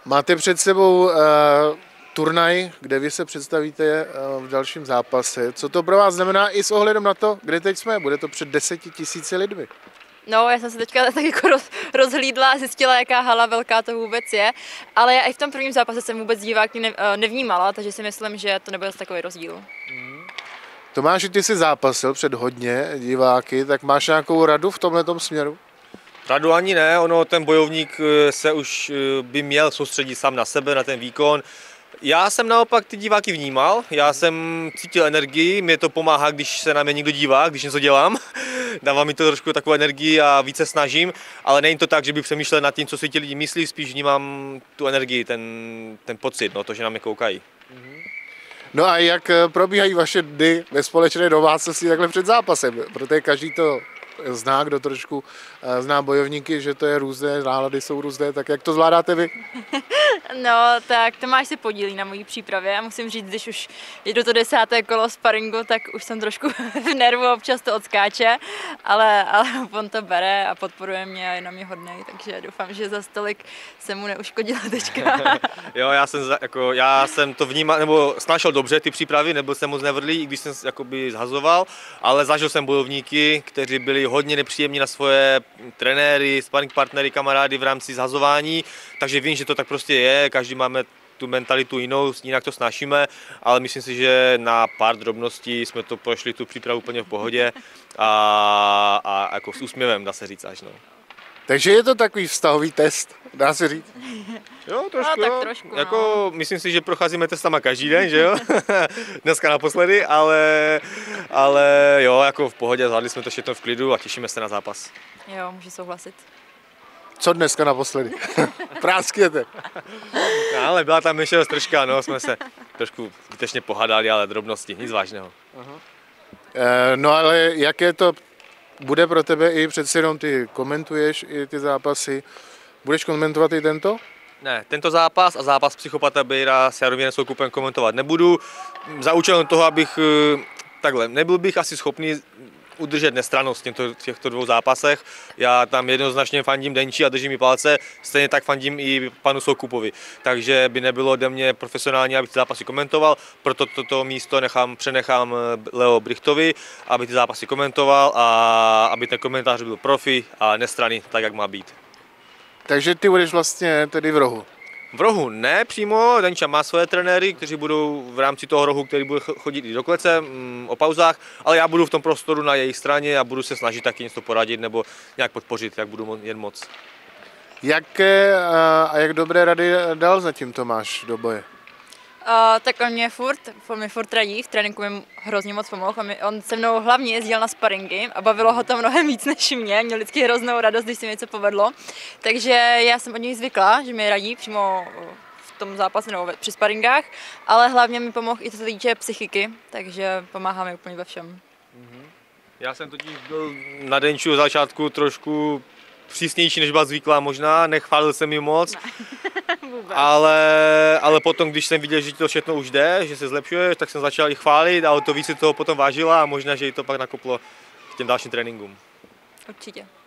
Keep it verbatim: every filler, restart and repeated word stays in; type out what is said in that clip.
Máte před sebou uh, turnaj, kde vy se představíte uh, v dalším zápase. Co to pro vás znamená i s ohledem na to, kde teď jsme? Bude to před deseti tisíci lidmi. No, já jsem se teďka tak jako roz, rozhlídla a zjistila, jaká hala velká to vůbec je, ale já i v tom prvním zápase jsem vůbec diváky ne, nevnímala, takže si myslím, že to nebude takový rozdíl. Tomáši, ty jsi zápasil před hodně diváky, tak máš nějakou radu v tomhletom směru? Radu ani ne, ono ten bojovník se už by měl soustředit sám na sebe, na ten výkon. Já jsem naopak ty diváky vnímal, já jsem cítil energii, mě to pomáhá, když se na mě někdo dívá, když něco dělám. Dává mi to trošku takovou energii a více snažím, ale není to tak, že bych přemýšlel nad tím, co si ti lidi myslí, spíš vnímám tu energii, ten, ten pocit, no, to, že na mě koukají. No a jak probíhají vaše dny ve společné domácnosti takhle před zápasem? Protože každý to zná, kdo trošku zná bojovníky, že to je různé, nálady jsou různé, tak jak to zvládáte vy? No, tak Tomáš se podílí na mojí přípravě a musím říct, když už jedu to desáté kolo sparingu, tak už jsem trošku v nervu, občas to odskáče, ale, ale on to bere a podporuje mě a je na mě hodnej, takže doufám, že za stolik jsem mu neuškodila teďka. Jo, já jsem, jako, já jsem to vnímal, nebo snašel dobře ty přípravy, nebyl jsem moc nevrdlý, i když jsem jakoby zhazoval, ale zažil jsem bojovníky, kteří byli hodně nepříjemní na svoje trenéry, sparring partnery, kamarády v rámci zhazování, takže vím, že to tak prostě je, každý máme tu mentalitu jinou, jinak to snášíme, ale myslím si, že na pár drobností jsme to prošli tu přípravu úplně v pohodě a, a jako s úsměvem, dá se říct až. No. Takže je to takový vztahový test, dá se říct? Jo, trošku, no, jo. tak trošku, jako, no. Myslím si, že procházíme testama každý den, že jo? Dneska naposledy, ale, ale jo, jako v pohodě, zvládli jsme to všechno v klidu a těšíme se na zápas. Jo, můžu souhlasit. Co dneska naposledy? Práskněte. No, ale byla tam ještě troška, no, jsme se trošku zbytečně pohádali, ale drobnosti, nic vážného. Aha. E, no ale jaké to bude pro tebe i přece jenom ty komentuješ i ty zápasy. Budeš komentovat i tento? Ne, tento zápas a zápas Psychopata Bejra s Jaromírem Soukupem komentovat nebudu. Za účelem toho, abych takhle, nebyl bych asi schopný udržet nestrannost v těchto, těchto dvou zápasech. Já tam jednoznačně fandím Denči a držím mi palce, stejně tak fandím i panu Soukupovi. Takže by nebylo ode mě profesionálně, abych ty zápasy komentoval, proto toto místo nechám, přenechám Leo Brichtovi, aby ty zápasy komentoval a aby ten komentář byl profi a nestranný, tak jak má být. Takže ty budeš vlastně tedy v rohu? V rohu ne přímo, Denča má svoje trenéry, kteří budou v rámci toho rohu, který bude chodit i do klece mm, o pauzách, ale já budu v tom prostoru na jejich straně a budu se snažit taky něco poradit nebo nějak podpořit, jak budu jen moc. Jaké a jak dobré rady dal zatím Tomáš do boje? Uh, tak on mě furt, on mě furt radí, v tréninku mi hrozně moc pomohl. On, mi, on se mnou hlavně jezdil na sparingy a bavilo ho to mnohem víc než mě. Měl vždycky hroznou radost, když se mi něco povedlo. Takže já jsem od něj zvykla, že mi radí přímo v tom zápase nebo při sparingách, ale hlavně mi pomohl i co se týče psychiky, takže pomáhá mi úplně ve všem. Já jsem totiž byl na Denču v začátku trošku přísnější, než byla zvyklá možná, nechválil jsem ji moc. Ale, ale potom, když jsem viděl, že to všechno už jde, že se zlepšuje, tak jsem začal i chválit a o to víc si toho potom vážila a možná, že jí to pak nakoplo k těm dalším tréninkům. Určitě.